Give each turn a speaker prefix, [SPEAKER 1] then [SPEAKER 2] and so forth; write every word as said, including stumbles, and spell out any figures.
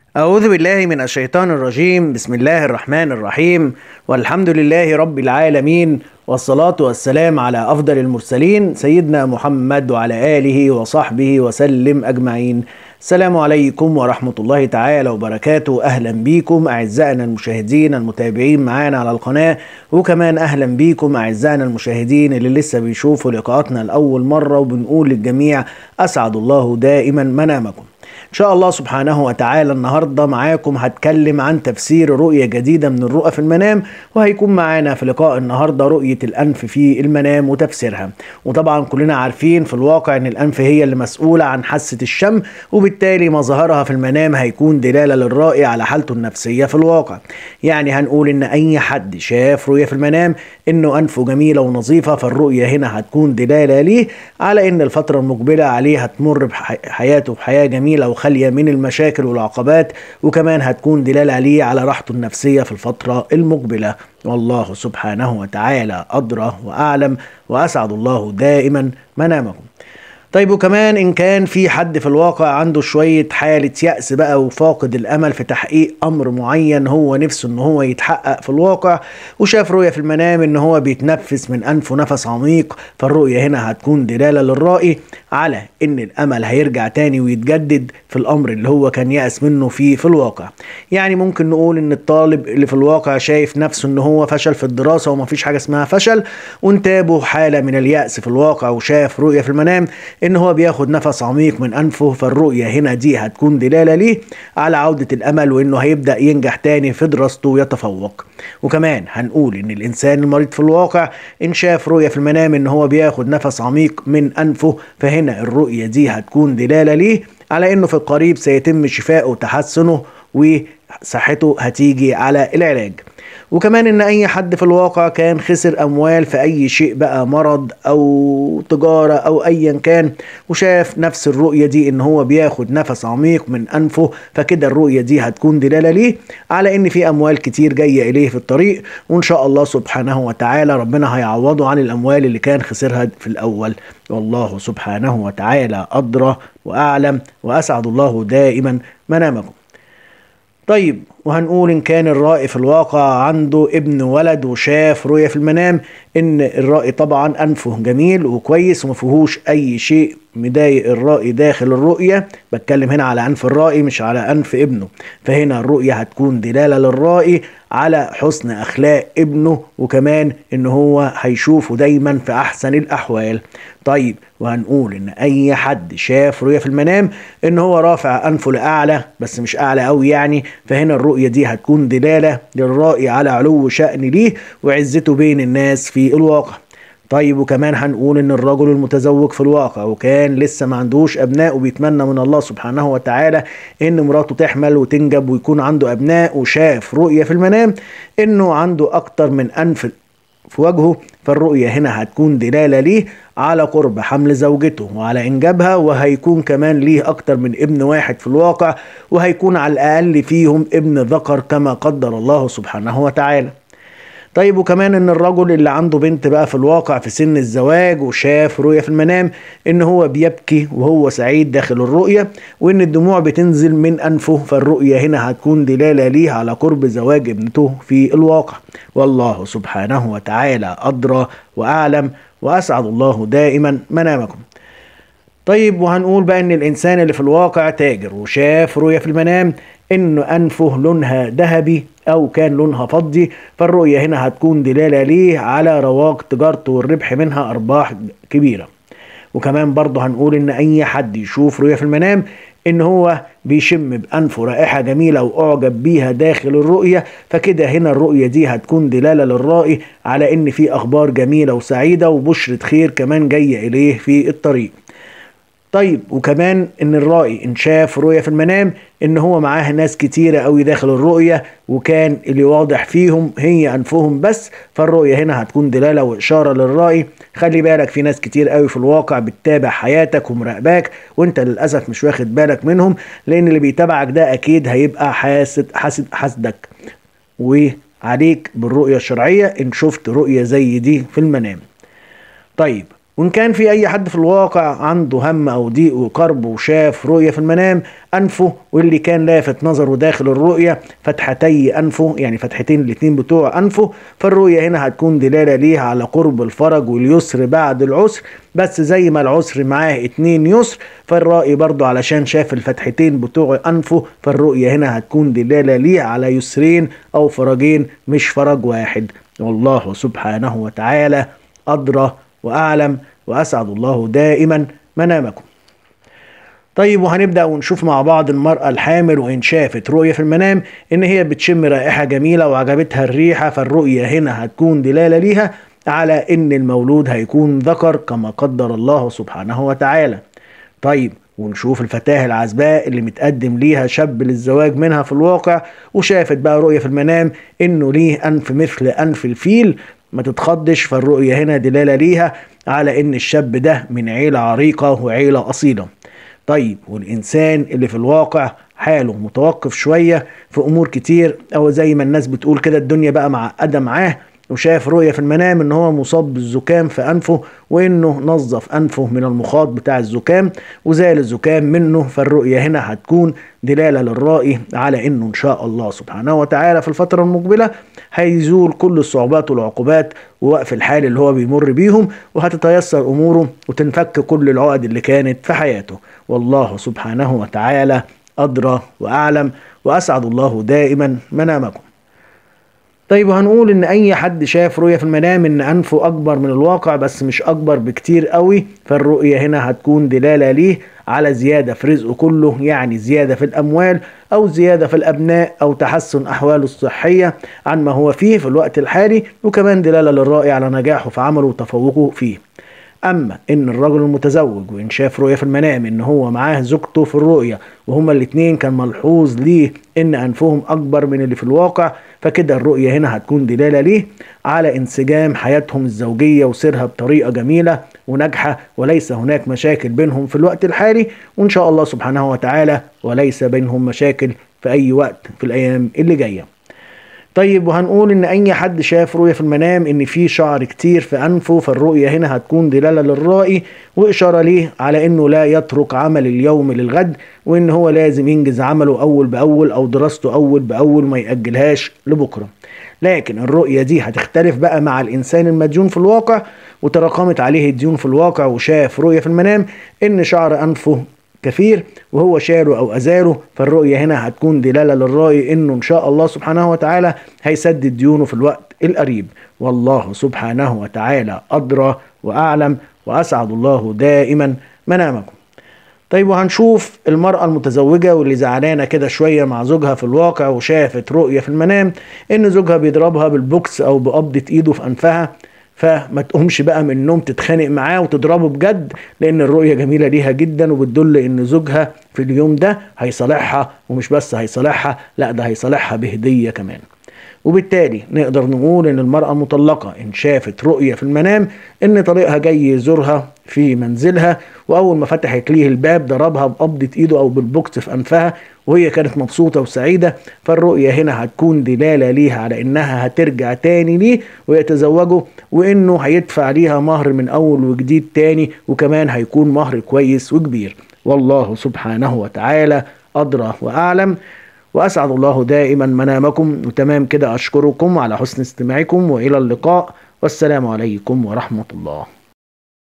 [SPEAKER 1] أعوذ بالله من الشيطان الرجيم. بسم الله الرحمن الرحيم، والحمد لله رب العالمين، والصلاة والسلام على أفضل المرسلين سيدنا محمد وعلى آله وصحبه وسلم أجمعين. السلام عليكم ورحمة الله تعالى وبركاته. أهلا بيكم أعزائنا المشاهدين المتابعين معانا على القناة، وكمان أهلا بيكم أعزائنا المشاهدين اللي لسه بيشوفوا لقاءاتنا لأول مرة، وبنقول للجميع أسعد الله دائما منامكم. إن شاء الله سبحانه وتعالى النهاردة معاكم هتكلم عن تفسير رؤية جديدة من الرؤى في المنام، وهيكون معانا في لقاء النهاردة رؤية الأنف في المنام وتفسيرها. وطبعا كلنا عارفين في الواقع أن الأنف هي اللي مسؤولة عن حاسة الشم، وبالتالي مظهرها في المنام هيكون دلالة للرائي على حالته النفسية في الواقع. يعني هنقول أن أي حد شاف رؤية في المنام أنه أنفه جميلة ونظيفة، فالرؤية هنا هتكون دلالة ليه على أن الفترة المقبلة عليه هتمر بحياته بحياة جميلة وخالية من المشاكل والعقبات، وكمان هتكون دلالة عليه على راحته النفسية في الفترة المقبلة. والله سبحانه وتعالى أدرى وأعلم، وأسعد الله دائما منامكم. طيب، وكمان إن كان في حد في الواقع عنده شوية حالة يأس بقى وفاقد الأمل في تحقيق أمر معين هو نفسه إن هو يتحقق في الواقع، وشاف رؤية في المنام إن هو بيتنفس من أنفه نفس عميق، فالرؤية هنا هتكون دلالة للرائي على إن الأمل هيرجع تاني ويتجدد في الأمر اللي هو كان يأس منه فيه في الواقع. يعني ممكن نقول إن الطالب اللي في الواقع شايف نفسه إن هو فشل في الدراسة ومفيش حاجة اسمها فشل، وانتابه حالة من اليأس في الواقع وشاف رؤية في المنام ان هو بياخد نفس عميق من انفه، فالرؤية هنا دي هتكون دلالة ليه على عودة الامل وانه هيبدأ ينجح تاني في دراسته ويتفوق. وكمان هنقول ان الانسان المريض في الواقع ان شاف رؤية في المنام ان هو بياخد نفس عميق من انفه، فهنا الرؤية دي هتكون دلالة ليه على انه في القريب سيتم شفائه وتحسنه وصحته هتيجي على العلاج. وكمان ان اي حد في الواقع كان خسر اموال في اي شيء بقى، مرض او تجارة او ايا كان، وشاف نفس الرؤية دي ان هو بياخد نفس عميق من انفه، فكده الرؤية دي هتكون دلالة ليه على ان في اموال كتير جاية اليه في الطريق، وان شاء الله سبحانه وتعالى ربنا هيعوضه عن الاموال اللي كان خسرها في الاول. والله سبحانه وتعالى ادرى واعلم، واسعد الله دائما منامكم. طيب، وهنقول إن كان الرائي في الواقع عنده ابن ولد وشاف رؤية في المنام إن الرائي طبعا أنفه جميل وكويس ومفيهوش أي شيء مضايق الرائي داخل الرؤية، بتكلم هنا على أنف الرائي مش على أنف ابنه، فهنا الرؤية هتكون دلالة للرائي على حسن أخلاق ابنه، وكمان إن هو هيشوفه دايما في أحسن الأحوال. طيب، وهنقول إن أي حد شاف رؤية في المنام إن هو رافع أنفه لأعلى بس مش أعلى أوي يعني، فهنا الرؤية دي هتكون دلالة للرائي على علو شأن ليه وعزته بين الناس في الواقع. طيب، وكمان هنقول ان الرجل المتزوج في الواقع وكان لسه ما عندوش ابناء وبيتمنى من الله سبحانه وتعالى ان مراته تحمل وتنجب ويكون عنده ابناء، وشاف رؤية في المنام انه عنده اكتر من انف في وجهه، فالرؤية هنا هتكون دلالة ليه على قرب حمل زوجته وعلى إنجابها، وهيكون كمان ليه أكتر من ابن واحد في الواقع، وهيكون على الأقل فيهم ابن ذكر كما قدر الله سبحانه وتعالى. طيب، وكمان ان الرجل اللي عنده بنت بقى في الواقع في سن الزواج وشاف رؤية في المنام ان هو بيبكي وهو سعيد داخل الرؤية، وان الدموع بتنزل من انفه، فالرؤية هنا هتكون دلالة ليه على قرب زواج ابنته في الواقع. والله سبحانه وتعالى أدرى وأعلم، وأسعد الله دائما منامكم. طيب، وهنقول بقى ان الانسان اللي في الواقع تاجر وشاف رؤية في المنام ان انفه لونها ذهبي او كان لونها فضي، فالرؤية هنا هتكون دلالة ليه على رواق تجارته والربح منها ارباح كبيرة. وكمان برضه هنقول ان اي حد يشوف رؤية في المنام ان هو بيشم بانفه رائحة جميلة واعجب بيها داخل الرؤية، فكده هنا الرؤية دي هتكون دلالة للرائي على ان في اخبار جميلة وسعيدة وبشرة خير كمان جاية اليه في الطريق. طيب، وكمان ان الرائي ان شاف رؤية في المنام ان هو معاه ناس كتيرة قوي داخل الرؤية، وكان اللي واضح فيهم هي انفهم بس، فالرؤية هنا هتكون دلالة واشارة للرائي خلي بالك في ناس كتير قوي في الواقع بتتابع حياتك ومراقباك، وانت للأسف مش واخد بالك منهم، لان اللي بيتابعك ده اكيد هيبقى حاسد حاسد حسدك، وعليك بالرؤية الشرعية ان شفت رؤية زي دي في المنام. طيب، وإن كان في أي حد في الواقع عنده هم أو ضيق وكرب وشاف رؤية في المنام أنفه، واللي كان لافت نظره داخل الرؤية فتحتي أنفه، يعني فتحتين الاتنين بتوع أنفه، فالرؤية هنا هتكون دلالة ليها على قرب الفرج واليسر بعد العسر. بس زي ما العسر معاه اتنين يسر، فالرائي برضو علشان شاف الفتحتين بتوع أنفه، فالرؤية هنا هتكون دلالة ليه على يسرين أو فرجين مش فرج واحد. والله سبحانه وتعالى أدرى وأعلم، وأسعد الله دائما منامكم. طيب، وهنبدأ ونشوف مع بعض المرأة الحامل وإن شافت رؤية في المنام إن هي بتشم رائحة جميلة وعجبتها الريحة، فالرؤية هنا هتكون دلالة ليها على إن المولود هيكون ذكر كما قدر الله سبحانه وتعالى. طيب، ونشوف الفتاة العزباء اللي متقدم ليها شاب للزواج منها في الواقع، وشافت بقى رؤية في المنام إنه ليه أنف مثل أنف الفيل، ما تتخضش، فالرؤية هنا دلالة ليها على إن الشاب ده من عيلة عريقة وعيلة أصيلة. طيب، والإنسان اللي في الواقع حاله متوقف شوية في أمور كتير، أو زي ما الناس بتقول كده الدنيا بقى معقدة معاه، وشاف رؤية في المنام ان هو مصاب بالزكام في انفه، وانه نظف انفه من المخاط بتاع الزكام وزال الزكام منه، فالرؤية هنا هتكون دلالة للرائي على انه ان شاء الله سبحانه وتعالى في الفترة المقبلة هيزول كل الصعوبات والعقوبات ووقف الحال اللي هو بيمر بيهم، وهتتيسر اموره وتنفك كل العقد اللي كانت في حياته. والله سبحانه وتعالى أدرى وأعلم، وأسعد الله دائما منامكم. طيب، وهنقول ان اي حد شاف رؤية في المنام ان انفه اكبر من الواقع بس مش اكبر بكتير قوي، فالرؤية هنا هتكون دلالة ليه على زيادة في رزقه كله، يعني زيادة في الاموال او زيادة في الابناء او تحسن احواله الصحية عن ما هو فيه في الوقت الحالي، وكمان دلالة للرائي على نجاحه في عمله وتفوقه فيه. اما ان الرجل المتزوج وان شاف رؤية في المنام ان هو معاه زوجته في الرؤية وهما الاتنين كان ملحوظ ليه ان انفهم اكبر من اللي في الواقع، فكده الرؤية هنا هتكون دلالة ليه على انسجام حياتهم الزوجية وسيرها بطريقة جميلة وناجحة، وليس هناك مشاكل بينهم في الوقت الحالي، وان شاء الله سبحانه وتعالى وليس بينهم مشاكل في اي وقت في الايام اللي جاية. طيب، وهنقول ان اي حد شاف رؤية في المنام ان في شعر كتير في انفه، فالرؤية هنا هتكون دلالة للرائي واشارة ليه على انه لا يترك عمل اليوم للغد، وان هو لازم ينجز عمله اول باول او دراسته اول باول ما يأجلهاش لبكرة. لكن الرؤية دي هتختلف بقى مع الانسان المديون في الواقع وتراكمت عليه الديون في الواقع، وشاف رؤية في المنام ان شعر انفه كثير وهو شاله او ازاله، فالرؤية هنا هتكون دلالة للرائي انه ان شاء الله سبحانه وتعالى هيسدد ديونه في الوقت القريب. والله سبحانه وتعالى ادرى واعلم، واسعد الله دائما منامكم. طيب، وهنشوف المرأة المتزوجة واللي زعلانة كده شوية مع زوجها في الواقع، وشافت رؤية في المنام ان زوجها بيضربها بالبوكس او بقبضة ايده في انفها، فما تقومش بقى من النوم تتخانق معاه وتضربه بجد، لان الرؤية جميلة ليها جدا وبتدل ان زوجها في اليوم ده هيصالحها، ومش بس هيصالحها، لا ده هيصالحها بهدية كمان. وبالتالي نقدر نقول ان المرأة المطلقة ان شافت رؤية في المنام ان طريقها جاي يزورها في منزلها، واول ما فتحت ليه الباب ضربها بقبضة ايده او بالبوكس في انفها وهي كانت مبسوطة وسعيدة، فالرؤية هنا هتكون دلالة ليها على انها هترجع تاني ليه ويتزوجه، وانه هيدفع ليها مهر من اول وجديد تاني، وكمان هيكون مهر كويس وكبير. والله سبحانه وتعالى ادرى واعلم، وأسعد الله دائما منامكم. وتمام كده، أشكركم على حسن استماعكم، وإلى اللقاء، والسلام عليكم ورحمة الله.